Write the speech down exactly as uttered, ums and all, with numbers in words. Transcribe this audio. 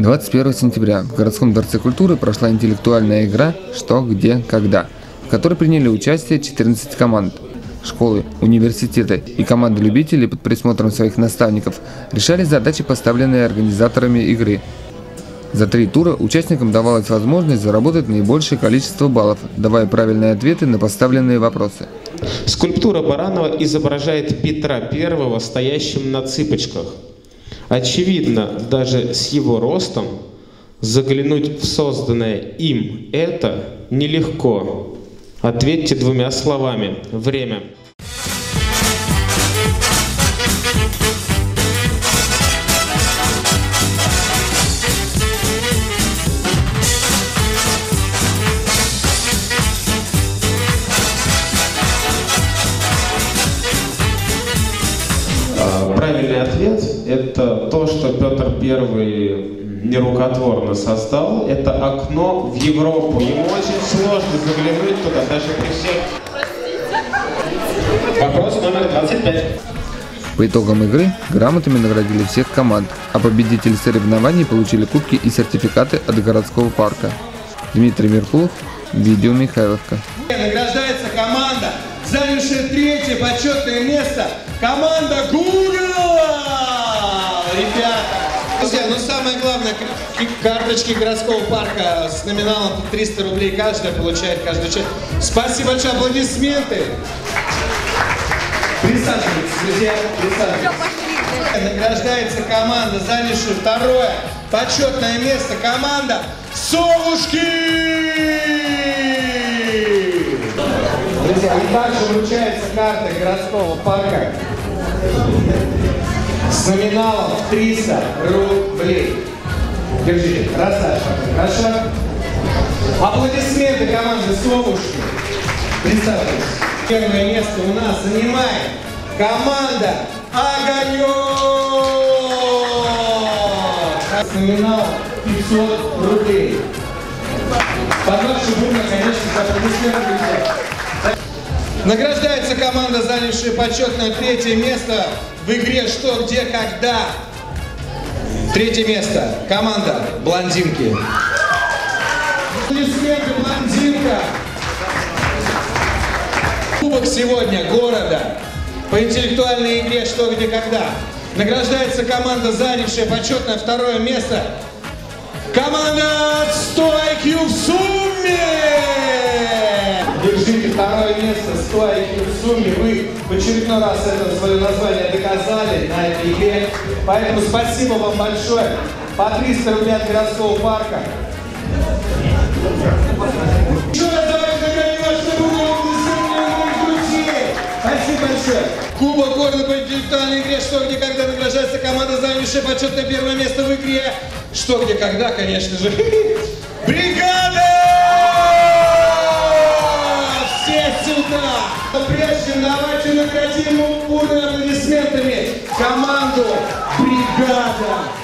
двадцать первого сентября в городском дворце культуры прошла интеллектуальная игра «Что, где, когда», в которой приняли участие четырнадцать команд. Школы, университеты и команды любителей под присмотром своих наставников решали задачи, поставленные организаторами игры. За три тура участникам давалась возможность заработать наибольшее количество баллов, давая правильные ответы на поставленные вопросы. Скульптура Баранова изображает Петра Первого, стоящим на цыпочках. Очевидно, даже с его ростом заглянуть в созданное им это нелегко. Ответьте двумя словами. Время. Правильный ответ – это то, что Петр Первый нерукотворно создал. Это окно в Европу. Ему очень сложно заглянуть туда, даже при всех. Вопрос номер двадцать пять. По итогам игры грамотами наградили всех команд, а победители соревнований получили кубки и сертификаты от городского парка. Дмитрий Меркулов, видео Михайловка. Награждается команда, занявшая третье почетное место. Команда Google! Ребята! Друзья, ну самое главное, карточки городского парка с номиналом триста рублей каждая получает каждый человек. Спасибо большое, аплодисменты! Присаживайтесь, друзья, присаживайтесь. Награждается команда, занявшая второе почетное место. Команда Совушки! Друзья, и также вручается карта городского парка с номиналом триста рублей. Держите. Красавчик. Хорошо. Аплодисменты команды Совушки. Представьтесь. Первое место у нас занимает команда Огонек. С номиналом пятьсот рублей. Под ваши бумаги, конечно, аплодисменты, друзья. Награждается команда, занявшая почетное третье место в игре «Что, где, когда». Третье место. Команда «Блондинки». Аплодисменты, «Блондинка». Кубок сегодня города по интеллектуальной игре «Что, где, когда». Награждается команда, занявшая почетное второе место. Команда сто ай кью в сумме! Держите второе место, сто ай кью в сумме. Вы в очередной раз это свое название доказали на этой игре. Поэтому спасибо вам большое. По триста рублей от городского парка. Еще раз давайте наградим, чтобы вы моих друзей. Спасибо большое. Кубок города по интеллектуальной игре «Что, где, когда» награждается команда, занявшая почетное первое место в игре «Что, где, когда», конечно же. Бригада! Все сюда! Но прежде давайте наградим бурными аплодисментами команду «Бригада».